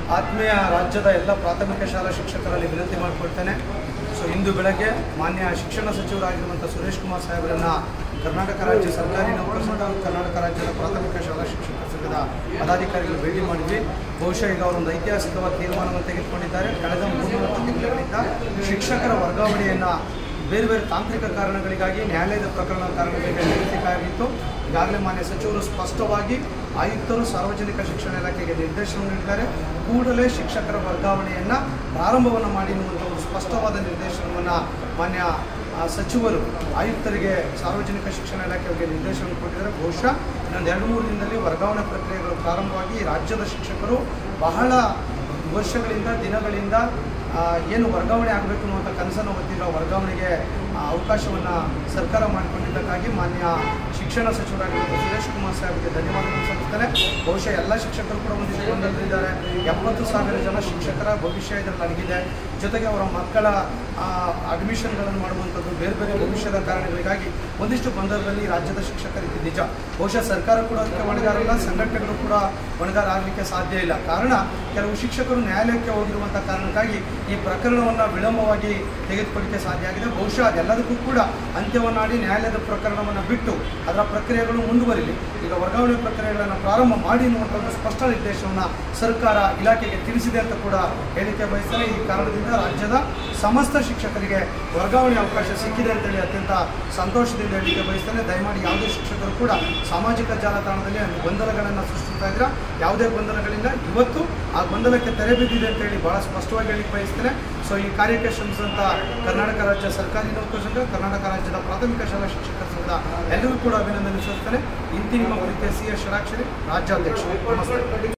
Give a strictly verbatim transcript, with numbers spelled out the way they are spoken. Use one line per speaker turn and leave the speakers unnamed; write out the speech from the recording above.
ಆತ್ಮೀಯ ರಾಜ್ಯದ ಎಲ್ಲ ಪ್ರಾಥಮಿಕ ಶಾಲಾ ಶಿಕ್ಷಕರಲ್ಲಿ ವಿನಂತಿ ಮಾಡಿಕೊಳ್ತೇನೆ. ಸೊ ಇಂದು ಬೆಳಗ್ಗೆ ಮಾನ್ಯ ಶಿಕ್ಷಣ ಸಚಿವರಾಗಿರುವಂಥ ಸುರೇಶ್ ಕುಮಾರ್ ಸಾಹೇಬರನ್ನು ಕರ್ನಾಟಕ ರಾಜ್ಯ ಸರ್ಕಾರಿ ನೌಕರ ಸಂಘ ಕರ್ನಾಟಕ ರಾಜ್ಯದ ಪ್ರಾಥಮಿಕ ಶಾಲಾ ಶಿಕ್ಷಕರ ಸಂಘದ ಪದಾಧಿಕಾರಿಗಳು ಭೇಟಿ ಮಾಡಿದ್ವಿ. ಬಹುಶಃ ಈಗ ಅವರೊಂದು ಐತಿಹಾಸಿಕವಾದ ತೀರ್ಮಾನವನ್ನು ತೆಗೆದುಕೊಂಡಿದ್ದಾರೆ. ಕಳೆದ ಮೂರ್ನಾಲ್ಕು ತಿಂಗಳಿಂದ ಶಿಕ್ಷಕರ ವರ್ಗಾವಣೆಯನ್ನು ಬೇರೆ ಬೇರೆ ತಾಂತ್ರಿಕ ಕಾರಣಗಳಿಗಾಗಿ ನ್ಯಾಯಾಲಯದ ಪ್ರಕರಣದ ಕಾರಣಗಳಿಗೆ ನಿಲ್ಲಿಸಬೇಕಾಗಿತ್ತು. ಈಗಾಗಲೇ ಮಾನ್ಯ ಸಚಿವರು ಸ್ಪಷ್ಟವಾಗಿ ಆಯುಕ್ತರು ಸಾರ್ವಜನಿಕ ಶಿಕ್ಷಣ ಇಲಾಖೆಗೆ ನಿರ್ದೇಶನ ನೀಡಿದ್ದಾರೆ. ಕೂಡಲೇ ಶಿಕ್ಷಕರ ವರ್ಗಾವಣೆಯನ್ನು ಪ್ರಾರಂಭವನ್ನು ಮಾಡಿ ಎನ್ನುವಂಥ ಒಂದು ಸ್ಪಷ್ಟವಾದ ನಿರ್ದೇಶನವನ್ನು ಮಾನ್ಯ ಸಚಿವರು ಆಯುಕ್ತರಿಗೆ ಸಾರ್ವಜನಿಕ ಶಿಕ್ಷಣ ಇಲಾಖೆಗೆ ನಿರ್ದೇಶನ ಕೊಟ್ಟಿದ್ದಾರೆ. ಬಹುಶಃ ಇನ್ನೊಂದು ಎರಡು ಮೂರು ದಿನದಲ್ಲಿ ವರ್ಗಾವಣೆ ಪ್ರಕ್ರಿಯೆಗಳು ಪ್ರಾರಂಭವಾಗಿ ರಾಜ್ಯದ ಶಿಕ್ಷಕರು ಬಹಳ ವರ್ಷಗಳಿಂದ ದಿನಗಳಿಂದ ಏನು ವರ್ಗಾವಣೆ ಆಗಬೇಕು ಅನ್ನುವಂಥ ಕನಸನ್ನು ಹೊತ್ತಿರೋ ವರ್ಗಾವಣೆಗೆ ಅವಕಾಶವನ್ನು ಸರ್ಕಾರ ಮಾಡಿಕೊಂಡಿದ್ದಕ್ಕಾಗಿ ಮಾನ್ಯ ಶಿಕ್ಷಣ ಸಚಿವರಾಗಿರುವ ಸುರೇಶ್ ಕುಮಾರ್ ಸಾಹೇಬ್ಗೆ ಧನ್ಯವಾದಗಳನ್ನು ಸಲ್ಲಿಸ್ತಾರೆ. ಬಹುಶಃ ಎಲ್ಲ ಶಿಕ್ಷಕರು ಕೂಡ ಒಂದಿಷ್ಟು ಗೊಂದಲದಲ್ಲಿದ್ದಾರೆ. ಎಪ್ಪತ್ತು ಸಾವಿರ ಜನ ಶಿಕ್ಷಕರ ಭವಿಷ್ಯ ಇದರಲ್ಲಿ ಅಡಗಿದೆ. ಜೊತೆಗೆ ಅವರ ಮಕ್ಕಳ ಅಡ್ಮಿಷನ್ಗಳನ್ನು ಮಾಡುವಂಥದ್ದು ಬೇರೆ ಬೇರೆ ಭವಿಷ್ಯದ ಕಾರಣಗಳಿಗಾಗಿ ಒಂದಿಷ್ಟು ಗೊಂದಲದಲ್ಲಿ ರಾಜ್ಯದ ಶಿಕ್ಷಕರಿಗೆ ನಿಜ. ಬಹುಶಃ ಸರ್ಕಾರ ಕೂಡ ಅದಕ್ಕೆ ಹೊಣೆಗಾರಲ್ಲ, ಸಂಘಟನೆಗಳು ಕೂಡ ಹೊಣೆಗಾರ ಆಗಲಿಕ್ಕೆ ಸಾಧ್ಯ ಇಲ್ಲ. ಕಾರಣ ಕೆಲವು ಶಿಕ್ಷಕರು ನ್ಯಾಯಾಲಯಕ್ಕೆ ಹೋಗಿರುವಂಥ ಕಾರಣಕ್ಕಾಗಿ ಈ ಪ್ರಕರಣವನ್ನು ವಿಳಂಬವಾಗಿ ತೆಗೆದುಕೊಳ್ಳಲಿಕ್ಕೆ ಸಾಧ್ಯ ಆಗಿದೆ. ಬಹುಶಃ ಅದೆಲ್ಲದಕ್ಕೂ ಕೂಡ ಅಂತ್ಯವನ್ನಾಡಿ ನ್ಯಾಯಾಲಯದ ಪ್ರಕರಣವನ್ನು ಬಿಟ್ಟು ಅದರ ಪ್ರಕ್ರಿಯೆಗಳು ಮುಂದುವರಿಲಿ. ಈಗ ವರ್ಗಾವಣೆ ಪ್ರಕ್ರಿಯೆಗಳನ್ನು ಪ್ರಾರಂಭ ಮಾಡಿ ಎನ್ನುವಂಥ ಒಂದು ಸ್ಪಷ್ಟ ನಿರ್ದೇಶನವನ್ನು ಸರ್ಕಾರ ಇಲಾಖೆಗೆ ತಿಳಿಸಿದೆ ಅಂತ ಕೂಡ ಹೇಳಿಕೆ ಬಯಸ್ತಾರೆ. ಈ ಕಾರಣದಿಂದ ರಾಜ್ಯದ ಸಮಸ್ತ ಶಿಕ್ಷಕರಿಗೆ ವರ್ಗಾವಣೆ ಅವಕಾಶ ಸಿಕ್ಕಿದೆ ಅಂತೇಳಿ ಅತ್ಯಂತ ಸಂತೋಷದಿಂದ ಹೇಳಿಕೆ ಬಯಸ್ತೇನೆ. ದಯಮಾಡಿ ಯಾವುದೇ ಶಿಕ್ಷಕರು ಕೂಡ ಸಾಮಾಜಿಕ ಜಾಲತಾಣದಲ್ಲಿ ಗೊಂದಲಗಳನ್ನು ಸೃಷ್ಟಿಸ್ತಾ ಇದ್ರೆ ಯಾವುದೇ ಗೊಂದಲಗಳಿಂದ ಇವತ್ತು ಆ ಗೊಂದಲಕ್ಕೆ ತೆರೆ ಬಿದ್ದಿದೆ ಅಂತೇಳಿ ಭಾಳ ಸ್ಪಷ್ಟವಾಗಿ ಹೇಳಿಕೆ ಬಯಸ್ತೇನೆ. ಸೊ ಈ ಕಾರ್ಯಕ್ಕೆ ಶ್ರಮಿಸಿದಂಥ ಕರ್ನಾಟಕ ರಾಜ್ಯ ಸರ್ಕಾರಿ ನೌಕರ ಸಂಘ, ಕರ್ನಾಟಕ ರಾಜ್ಯದ ಪ್ರಾಥಮಿಕ ಶಾಲಾ ಶಿಕ್ಷಕರ ಸಂಘದ ಎಲ್ಲರಿಗೂ ಕೂಡ ಅಭಿನಂದನೆ ಸಲ್ಲಿಸ್ತೇನೆ. ಇಂತಿ ನಿಮ್ಮ ವೈದ್ಯ ಸಿ ಎಸ್ ಷಡಾಕ್ಷರಿ, ರಾಜ್ಯಾಧ್ಯಕ್ಷ. ನಮಸ್ತೆ.